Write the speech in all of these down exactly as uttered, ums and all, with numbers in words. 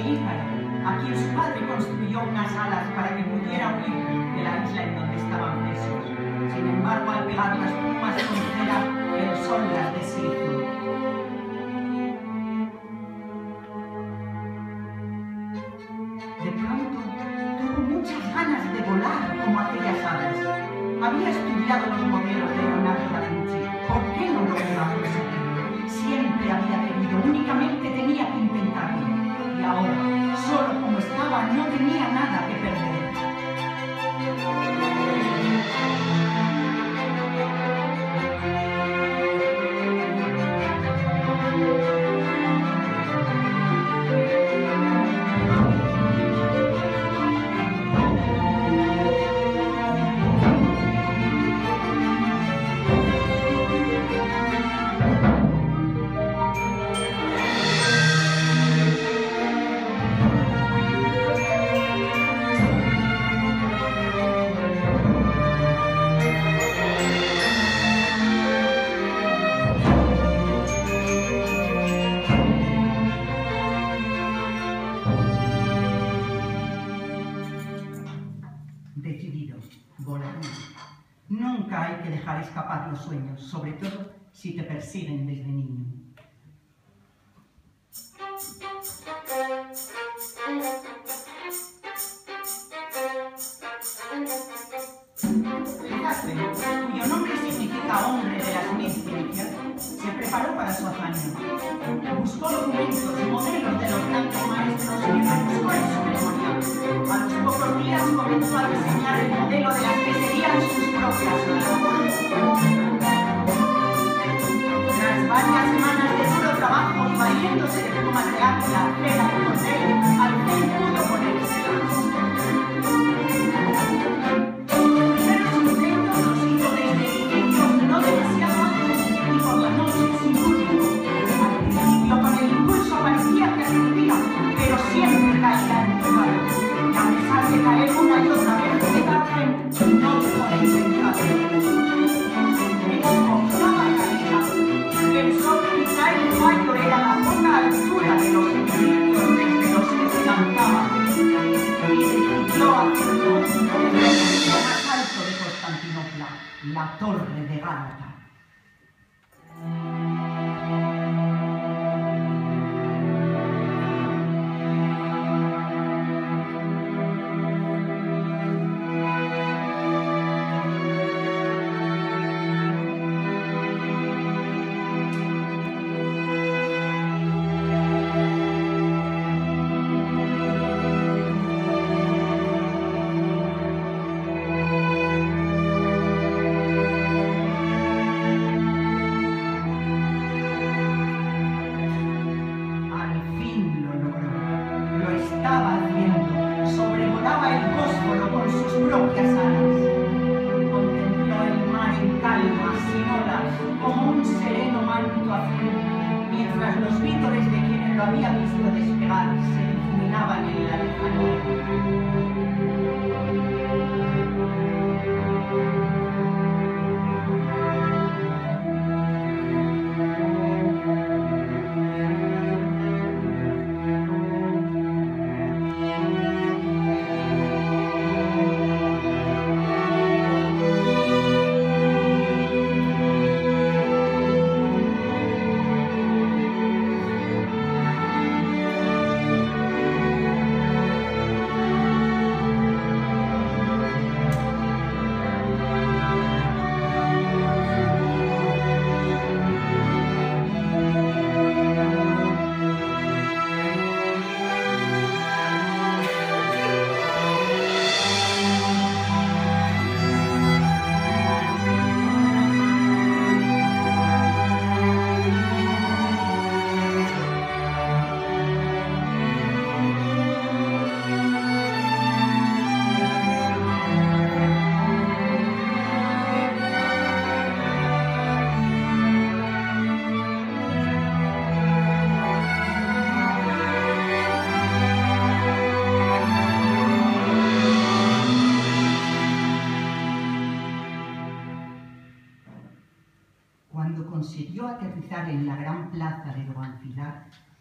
Ícaro, a quien su padre construyó unas alas para que pudiera huir de la isla en donde estaban presos. Sin embargo, al pegar las plumas con cera, el sol las deshizo. De pronto, tuvo muchas ganas de volar como aquellas aves. Había estudiado los modelos de Leonardo da Vinci. ¿Por qué no lo iba a conseguir? Siempre había querido, únicamente tenía que intentarlo. Y ahora, solo como estaba, no tenía nada que perder. Decidido, volaré. Nunca hay que dejar escapar los sueños, sobre todo si te persiguen desde niño. Catherine, cuyo nombre significa hombre de las mil ciencias, se preparó para su hazaña. Buscó documentos, modelos de los grandes maestros y rebuscó en su memoria. A los pocos días comenzó a diseñar el modelo de las que serían sus propias alas. Tras varias semanas de duro trabajo y valiéndose de plumas de águila, cera y cordel, al fin pudo ponérselas. Pero siempre caía en tu mano. Y a pesar de caer una y otra vez, Catherine no dejó de intentarlo. Desconfiaba caía. Pensó que quizá el fallo era la poca altura de los edificios desde los que se lanzaba. Y decidió hacerlo desde el punto más alto de Constantinopla, la Torre de Gálata.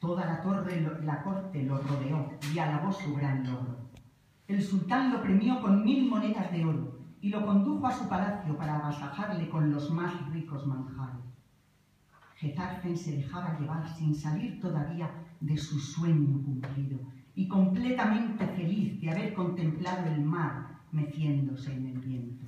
Toda la, torre, la corte lo rodeó y alabó su gran logro. El sultán lo premió con mil monedas de oro y lo condujo a su palacio para agasajarle con los más ricos manjares. Gezarfen se dejaba llevar sin salir todavía de su sueño cumplido y completamente feliz de haber contemplado el mar meciéndose en el viento.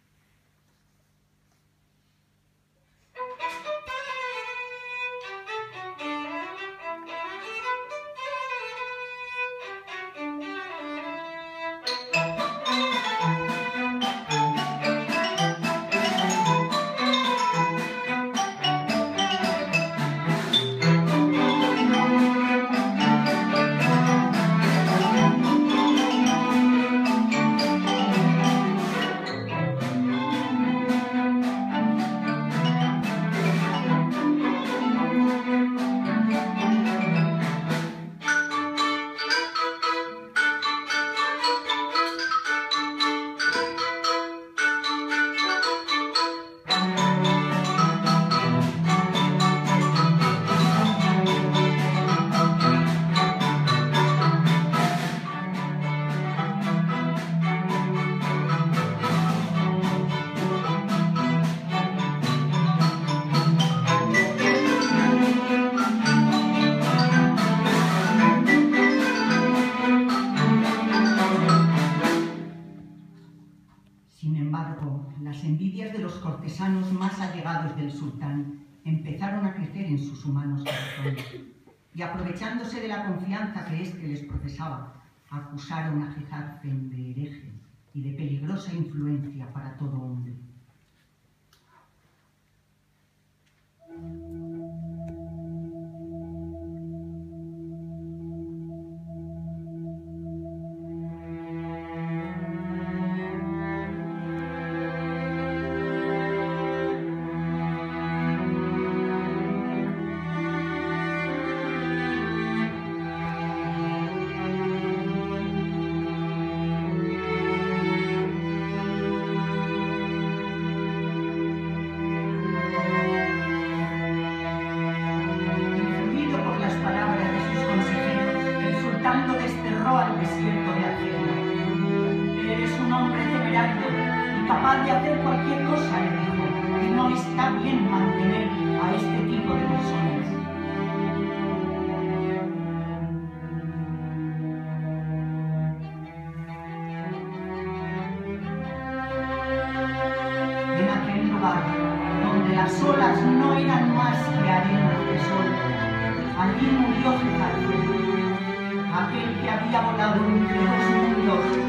Las envidias de los cortesanos más allegados del sultán empezaron a crecer en sus humanos corazones y, aprovechándose de la confianza que éste les profesaba, acusaron a Gezarfen de hereje y de peligrosa influencia para todo hombre. Lo desterró al desierto de Argelia. Eres un hombre temerario y capaz de hacer cualquier cosa, le dijo, y no está bien mantener a este tipo de personas. En aquel lugar, donde las olas no eran más que arenas de sol, allí murió Gezarfen, aquel que había volado entre dos mundos